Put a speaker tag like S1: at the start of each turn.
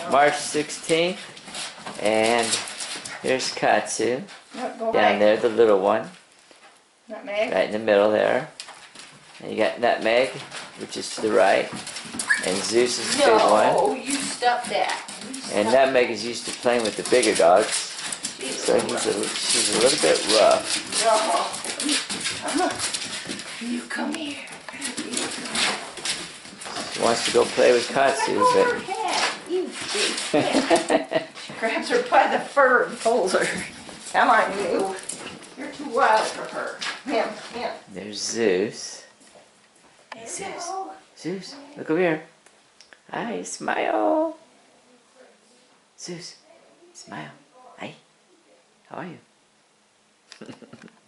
S1: March 16th. And here's Katsu.
S2: No, go
S1: Down
S2: away.
S1: there, the little one.
S2: Nutmeg.
S1: Right in the middle there. And you got Nutmeg, which is to the right. And Zeus is the big one.
S2: No, you stop that.
S1: And Nutmeg is used to playing with the bigger dogs. So she's a little bit rough.
S2: No. You come here.
S1: She wants to go play with Katsu,
S2: Her
S1: but
S2: head. You big head. She grabs her by the fur and pulls her. Come on, you. You're too wild for her. Him.
S1: there's Zeus. Hey, Zeus. Zeus, look over here. Hi, smile. Zeus, smile. Hi. How are you?